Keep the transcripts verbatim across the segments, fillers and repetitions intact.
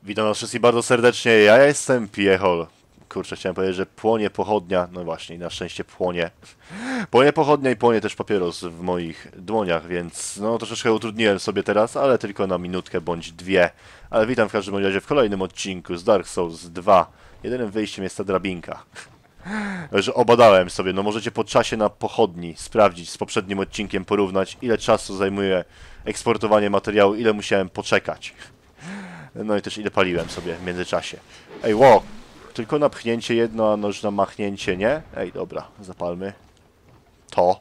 Witam was wszystkich bardzo serdecznie, ja jestem Piechol. Kurczę, chciałem powiedzieć, że płonie pochodnia, no właśnie, na szczęście płonie. Płonie pochodnia i płonie też papieros w moich dłoniach, więc no troszeczkę utrudniłem sobie teraz, ale tylko na minutkę bądź dwie. Ale witam w każdym razie w kolejnym odcinku z Dark Souls dwa. Jedynym wyjściem jest ta drabinka. Że obadałem sobie, no możecie po czasie na pochodni sprawdzić z poprzednim odcinkiem, porównać ile czasu zajmuje eksportowanie materiału, ile musiałem poczekać. No i też ile paliłem sobie w międzyczasie. Ej, wow! Tylko napchnięcie jedno, a noż na machnięcie, nie? Ej, dobra, zapalmy. To.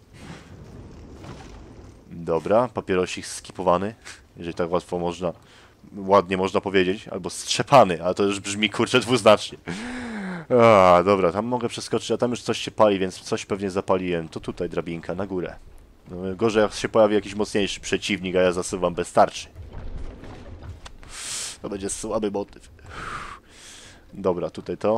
Dobra, papierosik skipowany. Jeżeli tak łatwo można, ładnie można powiedzieć. Albo strzepany, ale to już brzmi kurczę dwuznacznie. A, dobra, tam mogę przeskoczyć, a tam już coś się pali, więc coś pewnie zapaliłem. To tutaj drabinka, na górę. No, gorzej jak się pojawi jakiś mocniejszy przeciwnik, a ja zasuwam bez tarczy. To będzie słaby motyw. Dobra, tutaj to.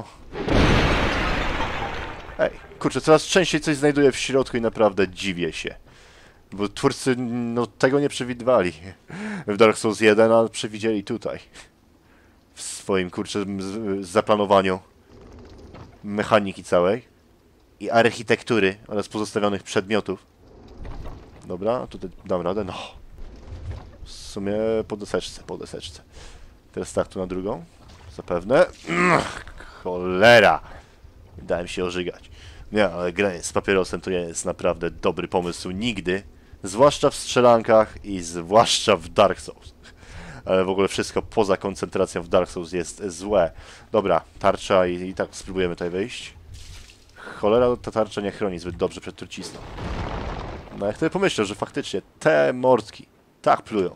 Ej, kurczę, coraz częściej coś znajduję w środku i naprawdę dziwię się. Bo twórcy no, tego nie przewidywali w Dark Souls jeden, a przewidzieli tutaj. W swoim, kurczę, zaplanowaniu mechaniki całej i architektury oraz pozostawionych przedmiotów. Dobra, tutaj dam radę, no. W sumie po deseczce, po deseczce. Teraz tak, tu na drugą. Zapewne. Cholera! Dałem się ożygać. Nie, ale granie z papierosem to nie jest naprawdę dobry pomysł nigdy. Zwłaszcza w strzelankach i zwłaszcza w Dark Souls. Ale w ogóle wszystko poza koncentracją w Dark Souls jest złe. Dobra, tarcza i, i tak spróbujemy tutaj wejść. Cholera, ta tarcza nie chroni zbyt dobrze przed trucizną. No jak sobie pomyślę, że faktycznie te mordki tak plują.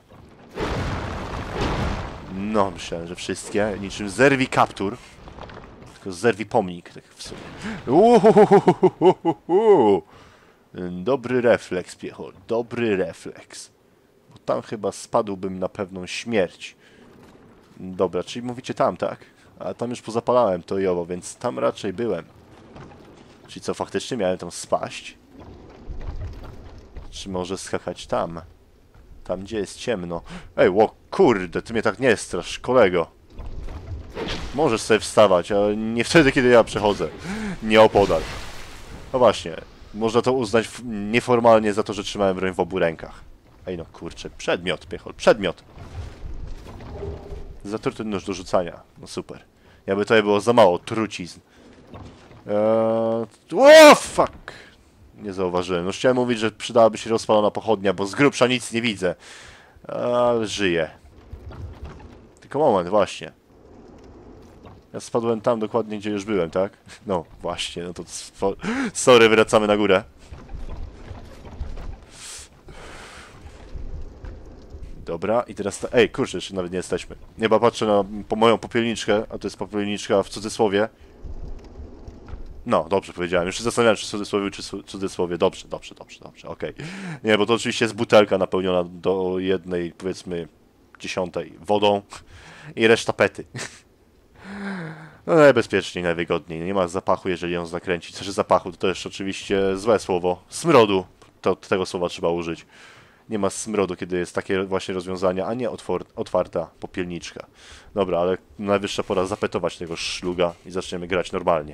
No, myślałem, że wszystkie, niczym zerwi kaptur. Tylko zerwi pomnik, tak w sumie. Uhuhuhuhuhuhu. Dobry refleks, Piechol, dobry refleks. Bo tam chyba spadłbym na pewną śmierć. Dobra, czyli mówicie tam, tak? A tam już pozapalałem to i owo, więc tam raczej byłem. Czyli co, faktycznie miałem tam spaść? Czy może skakać tam? Tam, gdzie jest ciemno. Ej, ło, kurde, ty mnie tak nie strasz, kolego. Możesz sobie wstawać, ale nie wtedy, kiedy ja przechodzę. Nie opodal. No właśnie, można to uznać nieformalnie za to, że trzymałem broń w obu rękach. Ej, no kurczę, przedmiot, Piechol, przedmiot. Zatruty nóż do rzucania. No super. Jakby to było za mało trucizn. Eee... O, fuck! Nie zauważyłem. No chciałem mówić, że przydałaby się rozpalona pochodnia, bo z grubsza nic nie widzę. Ale żyję. Tylko moment, właśnie. Ja spadłem tam dokładnie, gdzie już byłem, tak? No, właśnie, no to... Sorry, wracamy na górę. Dobra, i teraz... Ta... Ej, kurczę, jeszcze nawet nie jesteśmy. Chyba patrzę na po moją popielniczkę, a to jest popielniczka w cudzysłowie. No, dobrze powiedziałem. Już się zastanawiałem, czy w cudzysłowie, czy w cudzysłowie. Dobrze, dobrze, dobrze, dobrze, okej. Okay. Nie, bo to oczywiście jest butelka napełniona do jednej, powiedzmy, dziesiątej wodą i reszta pety. No najbezpieczniej, najwygodniej. Nie ma zapachu, jeżeli ją zakręcić. Znaczy zapachu to też oczywiście złe słowo. Smrodu. To tego słowa trzeba użyć. Nie ma smrodu, kiedy jest takie właśnie rozwiązanie, a nie otwarta popielniczka. Dobra, ale najwyższa pora zapetować tego szluga i zaczniemy grać normalnie.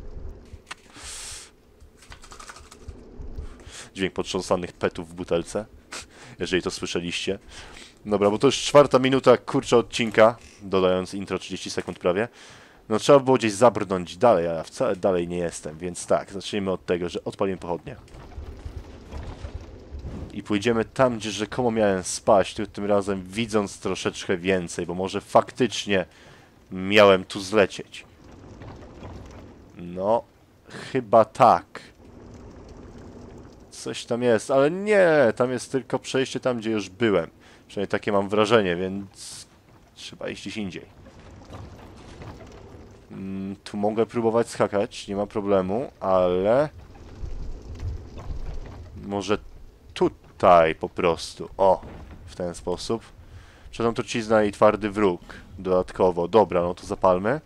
Dźwięk potrząsanych petów w butelce, jeżeli to słyszeliście. Dobra, bo to już czwarta minuta, kurczę, odcinka, dodając intro trzydzieści sekund prawie. No trzeba było gdzieś zabrnąć dalej, a ja wcale dalej nie jestem, więc tak, zacznijmy od tego, że odpalimy pochodnię. I pójdziemy tam, gdzie rzekomo miałem spaść, tym razem widząc troszeczkę więcej, bo może faktycznie miałem tu zlecieć. No, chyba tak. Coś tam jest, ale nie, tam jest tylko przejście tam, gdzie już byłem. Przynajmniej takie mam wrażenie, więc trzeba iść gdzieś indziej. Mm, tu mogę próbować skakać, nie ma problemu, ale... Może tutaj po prostu, o, w ten sposób. Przedam trucizna i twardy wróg dodatkowo. Dobra, no to zapalmy.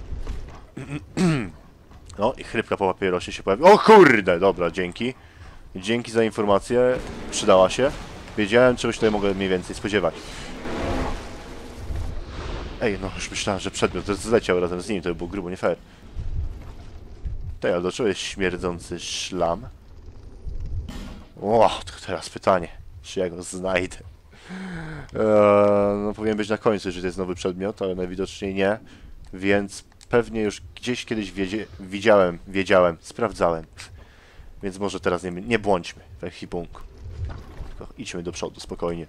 No i chrypka po papierosie się pojawi. O kurde, dobra, dzięki. Dzięki za informację, przydała się. Wiedziałem, czegoś tutaj mogę mniej więcej spodziewać. Ej, no już myślałem, że przedmiot zleciał razem z nim, to by było grubo nie fair. Tej, ale do czego jest śmierdzący szlam? O, to teraz pytanie, czy ja go znajdę? Eee, no powinien być na końcu, że to jest nowy przedmiot, ale najwidoczniej nie. Więc pewnie już gdzieś kiedyś wiedzie, widziałem, wiedziałem, sprawdzałem. Więc może teraz nie, nie błądźmy w ekwipunku. Tylko idźmy do przodu, spokojnie.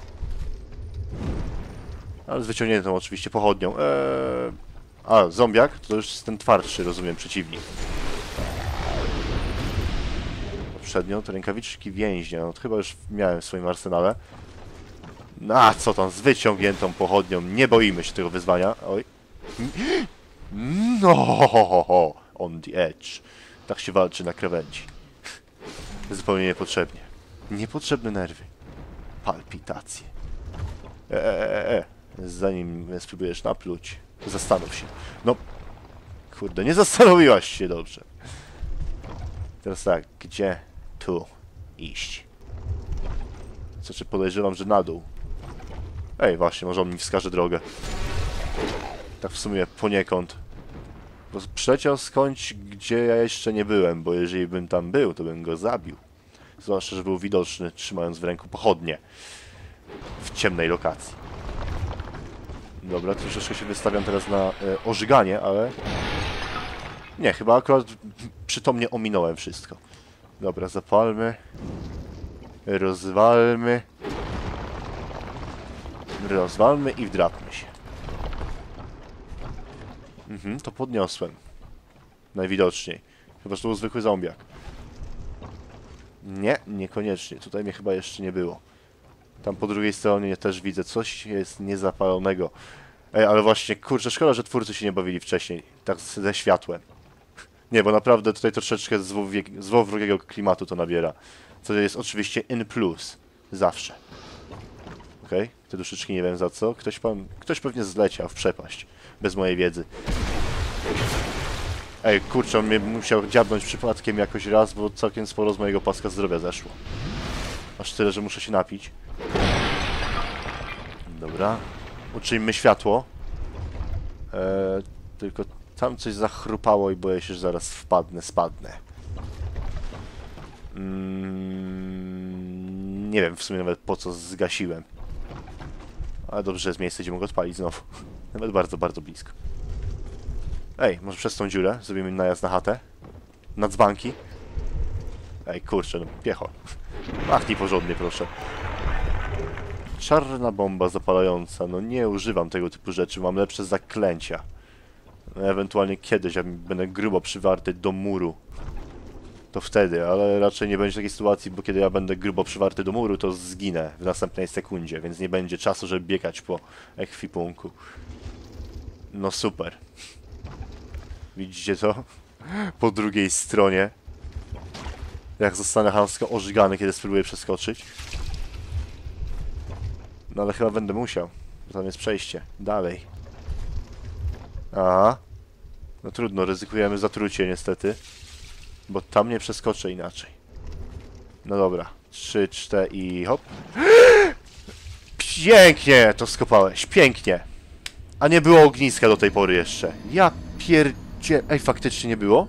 Ale z wyciągniętą oczywiście pochodnią. Eee... A, zombiak? To już jest ten twardszy, rozumiem, przeciwnik. Przedmiot, rękawiczki więźnia. No to chyba już miałem w swoim arsenale. No a co tam, z wyciągniętą pochodnią. Nie boimy się tego wyzwania. Oj. No, on the edge. Tak się walczy na krawędzi. Zupełnie niepotrzebnie. Niepotrzebne nerwy. Palpitacje. Eee, e, zanim spróbujesz napluć, zastanów się. No, kurde, nie zastanowiłaś się dobrze. Teraz tak, gdzie tu iść? Znaczy podejrzewam, że na dół. Ej, właśnie, może on mi wskaże drogę. Tak w sumie poniekąd. Bo przyleciał skądś, gdzie ja jeszcze nie byłem, bo jeżeli bym tam był, to bym go zabił. Zwłaszcza, że był widoczny, trzymając w ręku pochodnie. W ciemnej lokacji. Dobra, troszeczkę się wystawiam teraz na e, ożyganie, ale... Nie, chyba akurat przytomnie ominąłem wszystko. Dobra, zapalmy. Rozwalmy. Rozwalmy i wdrapmy się. Mhm, to podniosłem. Najwidoczniej. Chyba, że to był zwykły zombiak. Nie, niekoniecznie. Tutaj mnie chyba jeszcze nie było. Tam po drugiej stronie też widzę, coś jest niezapalonego. Ej, ale właśnie, kurczę, szkoda, że twórcy się nie bawili wcześniej. Tak ze światłem. Nie, bo naprawdę tutaj troszeczkę złowrogiego klimatu to nabiera. Co jest oczywiście in plus. Zawsze. Okej, okay. Te duszyczki nie wiem za co. Ktoś, pan, ktoś pewnie zleciał w przepaść. Bez mojej wiedzy. Ej, kurczę, on mnie musiał dziabnąć przypadkiem jakoś raz, bo całkiem sporo z mojego paska zdrowia zeszło. Aż tyle, że muszę się napić. Dobra. Uczyjmy światło. Eee, tylko tam coś zachrupało i boję się, że zaraz wpadnę, spadnę. Mm, nie wiem w sumie nawet po co zgasiłem. Ale dobrze, że jest miejsce, gdzie mogę odpalić znowu. Nawet bardzo, bardzo blisko. Ej, może przez tą dziurę zrobimy najazd na chatę? Na dzbanki? Ej, kurczę, no piecho. Machnij porządnie, proszę. Czarna bomba zapalająca. No nie używam tego typu rzeczy, mam lepsze zaklęcia. No, ewentualnie kiedyś, jak będę grubo przywarty do muru. To wtedy, ale raczej nie będzie takiej sytuacji, bo kiedy ja będę grubo przywarty do muru, to zginę w następnej sekundzie, więc nie będzie czasu, żeby biegać po ekwipunku. No super. Widzicie to? Po drugiej stronie. Jak zostanę chamsko ożygany, kiedy spróbuję przeskoczyć. No ale chyba będę musiał. Bo tam jest przejście. Dalej. Aha. No trudno, ryzykujemy zatrucie niestety. Bo tam nie przeskoczę inaczej. No dobra. Trzy, cztery i hop. Pięknie to skopałeś. Pięknie. A nie było ogniska do tej pory jeszcze. Ja pierdzie... Ej, faktycznie nie było?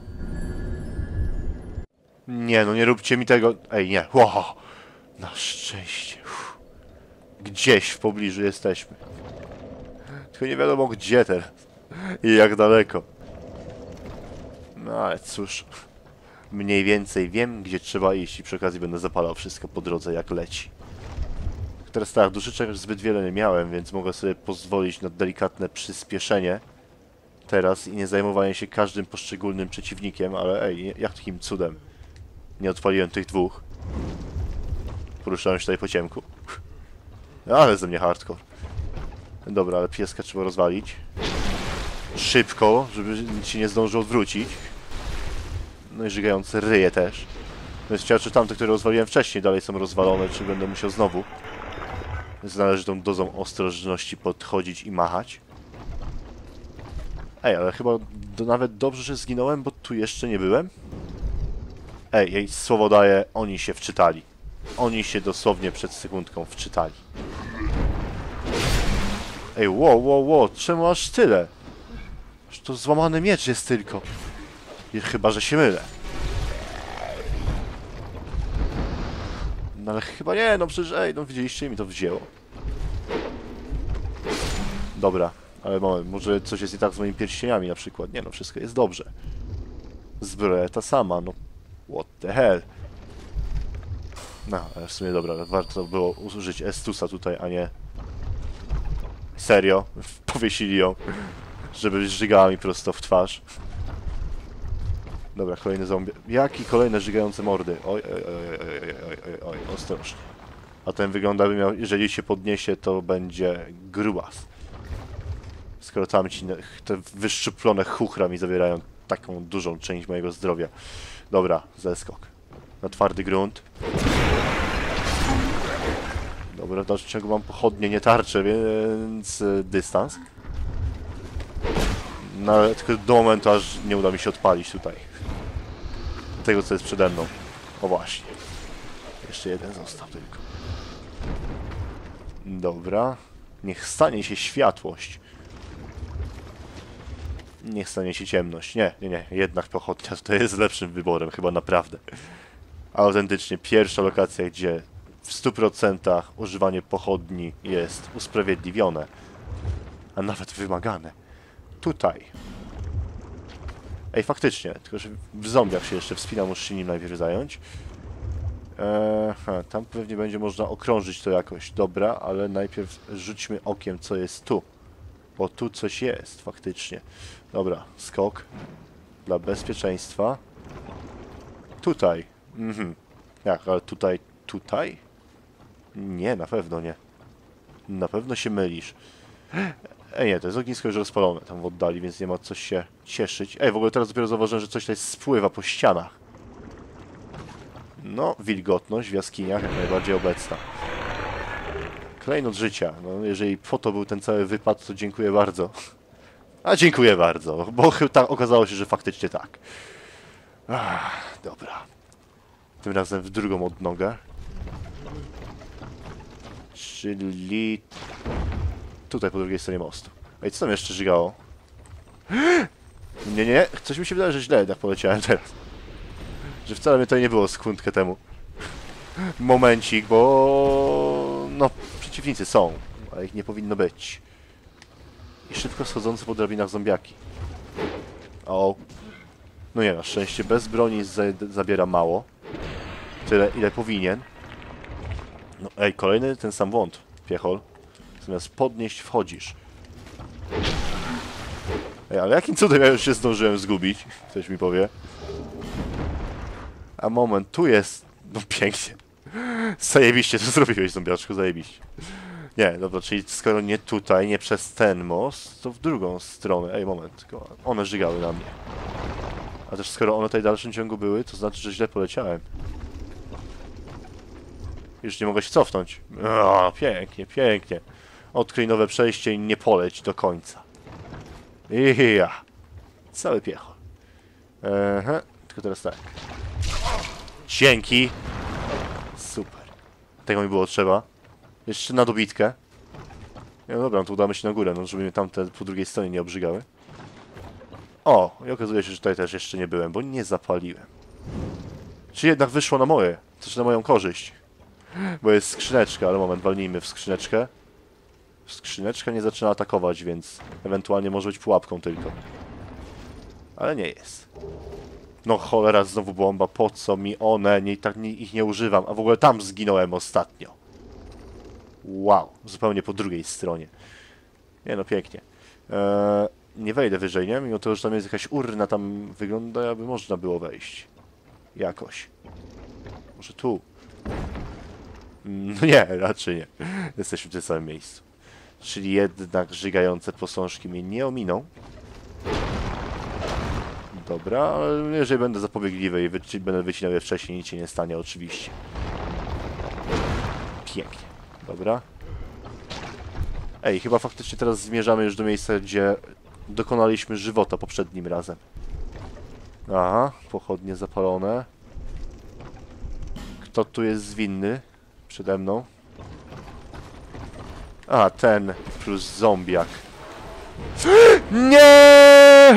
Nie, no nie róbcie mi tego... Ej, nie. Wow. Na szczęście. Uff. Gdzieś w pobliżu jesteśmy. Tylko nie wiadomo gdzie teraz. I jak daleko. No ale cóż. Mniej więcej wiem, gdzie trzeba iść i przy okazji będę zapalał wszystko po drodze jak leci. Teraz tak, duszyczek już zbyt wiele nie miałem, więc mogę sobie pozwolić na delikatne przyspieszenie teraz i nie zajmowanie się każdym poszczególnym przeciwnikiem, ale ej, jak takim cudem nie odpaliłem tych dwóch. Poruszałem się tutaj po ciemku. Ale ze mnie hardcore. Dobra, ale pieska trzeba rozwalić. Szybko, żeby się nie zdążył odwrócić. No i żygające ryje też. No jest ciekawe, czy tamte, które rozwaliłem wcześniej, dalej są rozwalone, czy będę musiał znowu z należytą dozą ostrożności podchodzić i machać. Ej, ale chyba do, nawet dobrze, że zginąłem, bo tu jeszcze nie byłem. Ej, jej słowo daję, oni się wczytali. Oni się dosłownie przed sekundką wczytali. Ej, wow, wow, wow, czemu aż tyle? Aż to złamany miecz jest tylko. I chyba, że się mylę. No ale chyba nie, no przecież, ej, no widzieliście, mi to wzięło. Dobra, ale moment, może coś jest nie tak z moimi pierścieniami na przykład. Nie no, wszystko jest dobrze. Zbroja ta sama, no. What the hell? No, ale w sumie dobra, warto było użyć Estusa tutaj, a nie... Serio? Powiesili ją, żeby żygała mi prosto w twarz. Dobra, kolejny zombie. Jaki kolejne żygające mordy? Oj, oj, oj, oj, oj, oj, oj, oj, ostrożnie. A ten wygląda, by miał, jeżeli się podniesie, to będzie grubas. Skoro tam ci te wyszczuplone chuchra mi zawierają taką dużą część mojego zdrowia. Dobra, zeskok. Na twardy grunt. Dobra, w dalszym ciągu mam pochodnie, nie tarczę, więc y, dystans. No ale tylko do momentu, aż nie uda mi się odpalić tutaj. Tego, co jest przede mną. O właśnie. Jeszcze jeden został tylko. Dobra. Niech stanie się światłość. Niech stanie się ciemność. Nie, nie, nie. Jednak pochodnia to jest lepszym wyborem, chyba naprawdę. Autentycznie pierwsza lokacja, gdzie w stu procentach używanie pochodni jest usprawiedliwione, a nawet wymagane. Tutaj. Ej, faktycznie, tylko że w zombiach się jeszcze wspina, muszę się nim najpierw zająć. Eee, ha, tam pewnie będzie można okrążyć to jakoś. Dobra, ale najpierw rzućmy okiem, co jest tu. Bo tu coś jest, faktycznie. Dobra, skok. Dla bezpieczeństwa. Tutaj. Mhm. Jak, ale tutaj, tutaj? Nie, na pewno nie. Na pewno się mylisz. Ej, nie, to jest ognisko już rozpalone tam w oddali, więc nie ma co się cieszyć. Ej, w ogóle teraz dopiero zauważyłem, że coś tutaj spływa po ścianach. No, wilgotność w jaskiniach jak najbardziej obecna. Klejnot życia. No, jeżeli po to był ten cały wypad, to dziękuję bardzo. A dziękuję bardzo, bo tak okazało się, że faktycznie tak. Ach, dobra. Tym razem w drugą odnogę. Czyli... tutaj po drugiej stronie mostu. Ej, co tam jeszcze żygało? Nie, nie, coś mi się wydaje, że źle jednak poleciałem teraz. Że wcale mnie to nie było sekundkę temu. Momencik, bo... no, przeciwnicy są, ale ich nie powinno być. I szybko schodzące po drabinach zombiaki. O. No nie, na szczęście bez broni za zabiera mało. Tyle, ile powinien. No ej, kolejny ten sam błąd, piechol. Zamiast podnieść, wchodzisz. Ej, ale jakim cudem ja już się zdążyłem zgubić? Ktoś mi powie. A moment, tu jest... no pięknie. Zajebiście to zrobiłeś, zombiaczku, zajebiście. Nie, dobra, czyli skoro nie tutaj, nie przez ten most, to w drugą stronę. Ej, moment, tylko one żygały na mnie. A też skoro one tutaj w dalszym ciągu były, to znaczy, że źle poleciałem. Już nie mogę się cofnąć. O, pięknie, pięknie. Odkryj nowe przejście i nie poleć do końca. I ja. Cały piechol. Ehe, tylko teraz tak. Dzięki. Super. Tego mi było trzeba. Jeszcze na dobitkę. No dobra, no to udamy się na górę, no żeby mnie tamte po drugiej stronie nie obrzygały. O, i okazuje się, że tutaj też jeszcze nie byłem, bo nie zapaliłem. Czy jednak wyszło na moje, coś na moją korzyść. Bo jest skrzyneczka, ale moment, walnijmy w skrzyneczkę. Skrzyneczka nie zaczyna atakować, więc ewentualnie może być pułapką tylko. Ale nie jest. No cholera, znowu bomba, po co mi one, nie, tak nie, ich nie używam, a w ogóle tam zginąłem ostatnio. Wow, zupełnie po drugiej stronie. Nie no, pięknie. Eee, nie wejdę wyżej, nie? Mimo to, że tam jest jakaś urna, tam wygląda, jakby można było wejść. Jakoś. Może tu. No nie, raczej nie. Jesteśmy w tym samym miejscu. Czyli jednak żygające posążki mnie nie ominą. Dobra, ale jeżeli będę zapobiegliwy i wy będę wycinał je wcześniej, nic się nie stanie oczywiście. Pięknie. Dobra. Ej, chyba faktycznie teraz zmierzamy już do miejsca, gdzie dokonaliśmy żywota poprzednim razem. Aha, pochodnie zapalone. Kto tu jest zwinny? Przede mną. A, ten plus zombiak. Nie!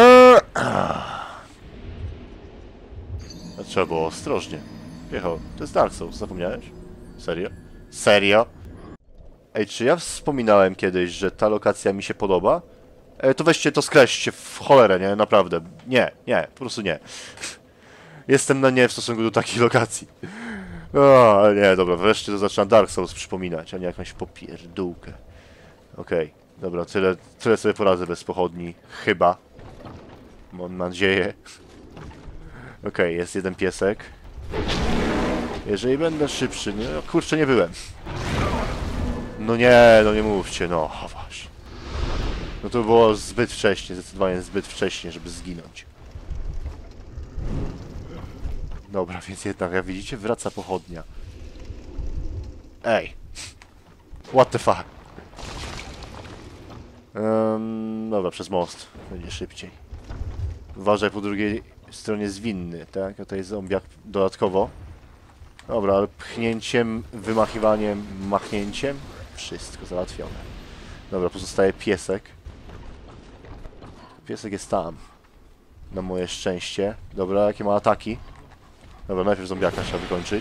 Trzeba było ostrożnie. Jechał. To jest Dark Souls, zapomniałeś? Serio? Serio? Ej, czy ja wspominałem kiedyś, że ta lokacja mi się podoba? E, to weźcie to skreślcie w cholerę, nie? Naprawdę. Nie, nie, po prostu nie. Jestem na nie w stosunku do takiej lokacji. O, ale nie, dobra, wreszcie to zaczyna Dark Souls przypominać, a nie jakąś popierdółkę. Okej, okay, dobra, tyle, tyle sobie poradzę bez pochodni. Chyba. Mam nadzieję. Okej, okay, jest jeden piesek. Jeżeli będę szybszy, nie, no kurczę, nie byłem. No nie, no nie mówcie, no, właśnie. No to było zbyt wcześnie, zdecydowanie zbyt wcześnie, żeby zginąć. Dobra, więc jednak, jak widzicie, wraca pochodnia. Ej. What the fuck? Um, dobra, przez most. Będzie szybciej. Uważaj, po drugiej stronie zwinny, tak? A to jest zombiak dodatkowo. Dobra, ale pchnięciem, wymachiwaniem, machnięciem. Wszystko załatwione. Dobra, pozostaje piesek. Piesek jest tam. Na moje szczęście. Dobra, jakie ma ataki? Dobra, najpierw zombiaka trzeba wykończyć.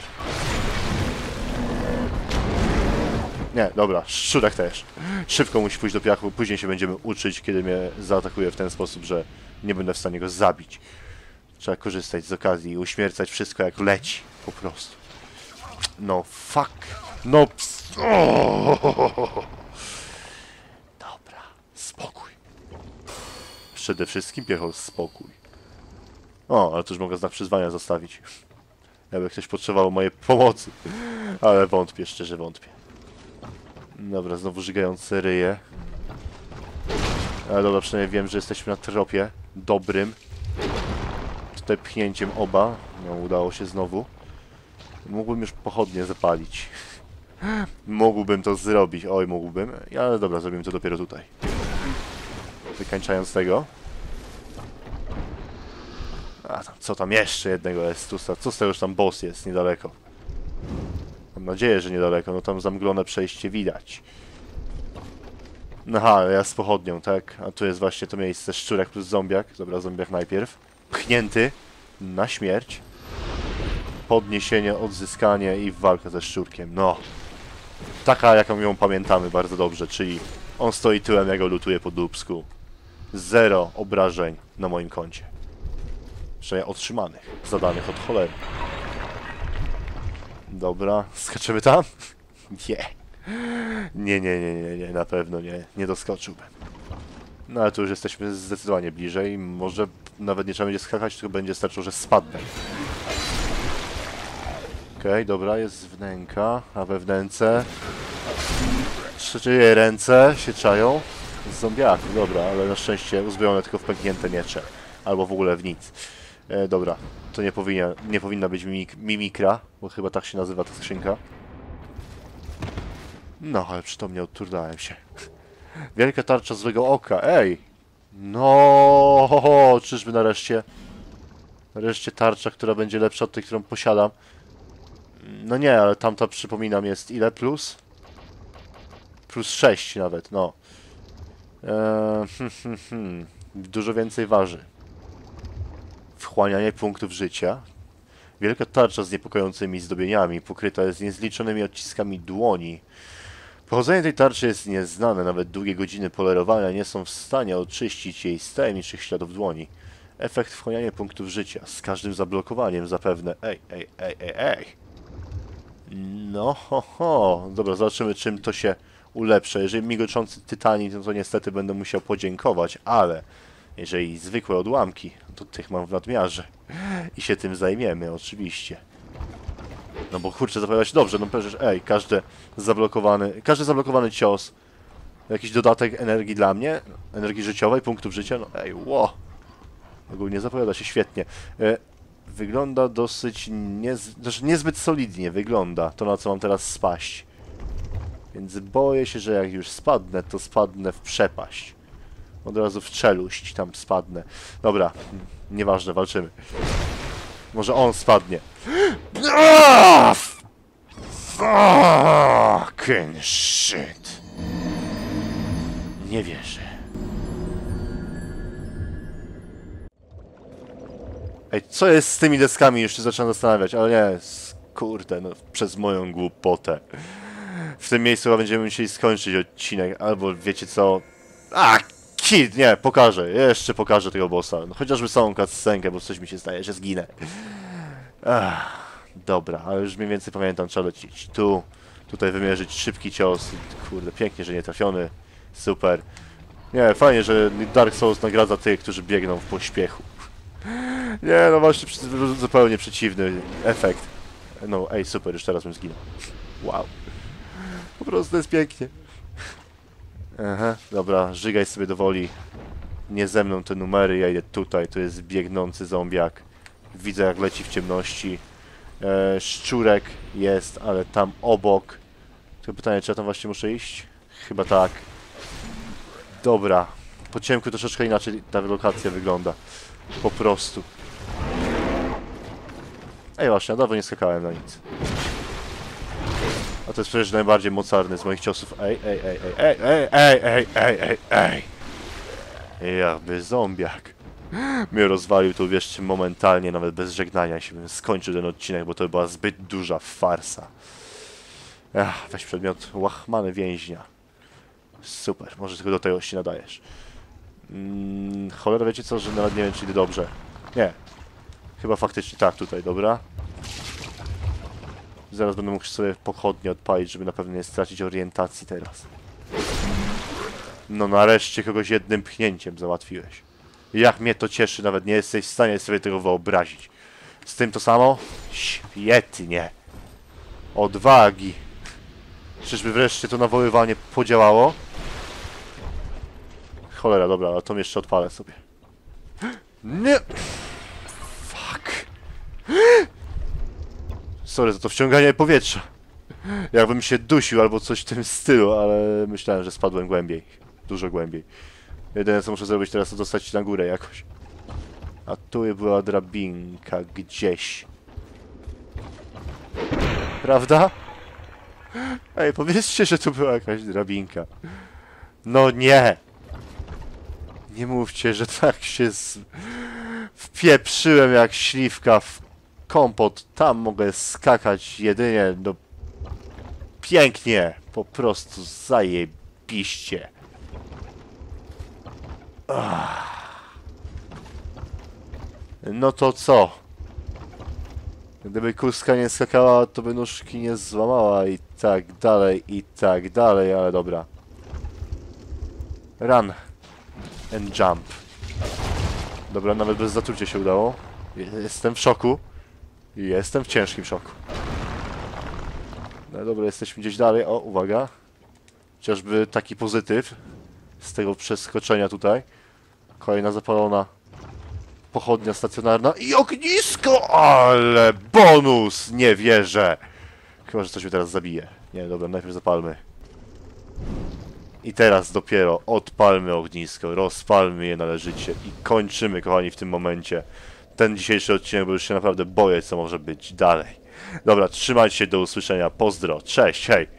Nie, dobra, szczurek też. Szybko musi pójść do piachu, później się będziemy uczyć, kiedy mnie zaatakuje w ten sposób, że nie będę w stanie go zabić. Trzeba korzystać z okazji i uśmiercać wszystko jak leci, po prostu. No fuck. No ps. Dobra, spokój. Przede wszystkim piechał spokój. O, ale to już mogę znak przyzwania zostawić. Jakby ktoś potrzebował mojej pomocy. Ale wątpię, szczerze wątpię. Dobra, znowu żygające ryje. Ale dobra, przynajmniej wiem, że jesteśmy na tropie dobrym. Tutaj pchnięciem oba. No, udało się znowu. Mógłbym już pochodnie zapalić. Mógłbym to zrobić. Oj, mógłbym. Ale dobra, zrobimy to dopiero tutaj. Wykańczając tego. A tam, co tam jeszcze jednego jest? Co z tego, już tam boss jest niedaleko? Mam nadzieję, że niedaleko. No tam zamglone przejście widać. Aha, ja z pochodnią, tak? A tu jest właśnie to miejsce szczurek plus zombiak. Dobra, zombiak najpierw. Pchnięty na śmierć. Podniesienie, odzyskanie i walka ze szczurkiem. No. Taka, jaką ją pamiętamy bardzo dobrze, czyli on stoi tyłem, ja go lutuję po dupsku. Zero obrażeń na moim koncie. Przynajmniej otrzymanych, zadanych od cholery. Dobra, skaczemy tam? Nie. Nie, nie, nie, nie, nie, na pewno nie, nie doskoczyłbym. No ale tu już jesteśmy zdecydowanie bliżej. Może nawet nie trzeba będzie skakać, tylko będzie starczyło, że spadnę. Okej, okay, dobra, jest wnęka, a we wnęce... Czyje ręce się czają? Z zombiaków, dobra, ale na szczęście uzbrojone tylko w pęknięte miecze. Albo w ogóle w nic. E, dobra, to nie powinna, nie powinna być mimik, mimikra, bo chyba tak się nazywa ta skrzynka. No, ale przytomnie odturdałem się. Wielka tarcza złego oka, ej! No, czyżby nareszcie... Nareszcie tarcza, która będzie lepsza od tej, którą posiadam. No nie, ale tamta, przypominam, jest ile plus? Plus sześć nawet, no. Eee, hmm, hmm, hmm. Dużo więcej waży. Wchłanianie punktów życia. Wielka tarcza z niepokojącymi zdobieniami, pokryta jest niezliczonymi odciskami dłoni. Pochodzenie tej tarczy jest nieznane, nawet długie godziny polerowania nie są w stanie oczyścić jej z tajemniczych śladów dłoni. Efekt wchłaniania punktów życia, z każdym zablokowaniem zapewne... Ej, ej, ej, ej, ej! No, ho, ho. Dobra, zobaczymy, czym to się ulepsza. Jeżeli migoczący tytanin, to, to niestety będę musiał podziękować, ale... Jeżeli zwykłe odłamki, to tych mam w nadmiarze. I się tym zajmiemy, oczywiście. No bo kurczę, zapowiada się dobrze, no przecież, ej, każdy zablokowany, każdy zablokowany cios, jakiś dodatek energii dla mnie, energii życiowej, punktów życia, no ej, ło. Ogólnie zapowiada się świetnie. E, wygląda dosyć, niez, znaczy niezbyt solidnie wygląda to, na co mam teraz spaść. Więc boję się, że jak już spadnę, to spadnę w przepaść. Od razu w czeluść tam spadnę. Dobra, nieważne, walczymy. Może on spadnie. Fucking shit. Nie wierzę. Ej, co jest z tymi deskami? Już się zaczynam zastanawiać, ale nie, kurde, no przez moją głupotę. W tym miejscu chyba będziemy musieli skończyć odcinek, albo wiecie co... A, kid, nie, pokażę, jeszcze pokażę tego bossa. No, chociażby samą cutscenkę, bo coś mi się zdaje, że zginę. Ach, dobra, ale już mniej więcej pamiętam, trzeba lecieć tu, tutaj wymierzyć szybki cios. Kurde, pięknie, że nie trafiony. Super. Nie, fajnie, że Dark Souls nagradza tych, którzy biegną w pośpiechu. Nie, no właśnie zupełnie przeciwny efekt. No, ej, super, już teraz bym zginął. Wow. Po prostu jest pięknie. Aha, dobra, żygaj sobie do woli. Nie ze mną te numery, ja idę tutaj, to jest biegnący zombiak. Widzę jak leci w ciemności. E, szczurek jest, ale tam obok. To pytanie, czy ja tam właśnie muszę iść? Chyba tak. Dobra. Po ciemku troszeczkę inaczej ta lokacja wygląda. Po prostu. Ej, właśnie, ja dawno nie skakałem na nic. A to jest przecież najbardziej mocarny z moich ciosów. Ej, ej, ej, ej, ej, ej, ej, ej, ej, ej, ej. Jakby zombiak mnie rozwalił, to uwierzcie, momentalnie, nawet bez żegnania się bym skończył ten odcinek, bo to była zbyt duża farsa. Ech, weź przedmiot łachmany więźnia. Super, może tylko do tego się nadajesz. Mm, cholera, wiecie co, że nawet nie wiem, czy idę dobrze. Nie. Chyba faktycznie tak, tutaj, dobra. Zaraz będę mógł sobie pochodnie odpalić, żeby na pewno nie stracić orientacji teraz. No nareszcie kogoś jednym pchnięciem załatwiłeś. Jak mnie to cieszy, nawet nie jesteś w stanie sobie tego wyobrazić. Z tym to samo? Świetnie. Odwagi. Czyżby wreszcie to nawoływanie podziałało? Cholera, dobra, ale to jeszcze odpalę sobie. Nie! Fuck. Sorry za to wciąganie powietrza. Jakbym się dusił albo coś w tym stylu, ale myślałem, że spadłem głębiej. Dużo głębiej. Jedyne co muszę zrobić teraz to dostać na górę jakoś. A tu była drabinka gdzieś. Prawda? Ej, powiedzcie, że tu była jakaś drabinka. No nie! Nie mówcie, że tak się z... wpieprzyłem jak śliwka w kompot. Tam mogę skakać jedynie do... Pięknie! Po prostu zajebiście. Ach. No to co? Gdyby kuska nie skakała, to by nóżki nie złamała i tak dalej, i tak dalej, ale dobra. Run. And jump. Dobra, nawet bez zatrucia się udało. Jestem w szoku. Jestem w ciężkim szoku. No dobra, jesteśmy gdzieś dalej. O, uwaga. Chociażby taki pozytyw z tego przeskoczenia tutaj. Kolejna zapalona pochodnia stacjonarna i ognisko! Ale bonus! Nie wierzę! Chyba, że coś mnie teraz zabije. Nie, dobra, najpierw zapalmy. I teraz dopiero odpalmy ognisko, rozpalmy je należycie i kończymy, kochani, w tym momencie ten dzisiejszy odcinek, bo już się naprawdę boję, co może być dalej. Dobra, trzymajcie się, do usłyszenia, pozdro, cześć, hej!